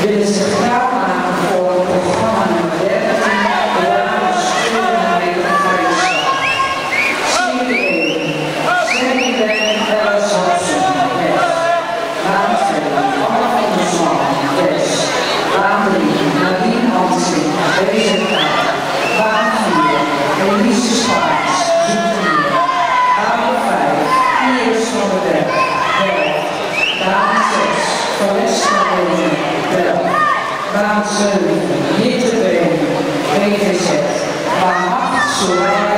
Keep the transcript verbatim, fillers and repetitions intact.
willen zich graag maken voor het programma nummer dertien, de Albion Swimming gemeenschap. Swimming, Swimming Alice Hudson, yes. Baan twee, Anne van der Swan, yes. Baan drie, Nadine Hansing, deze tijd. Baan vier, Elise Spaars, Zoetermeer. Baan vijf, Iris van der Berg, Delft. Baan zes, Vanessa Benen, Delft. Baan zeven, Jitte Benen, B V Z. Baan acht, Soraya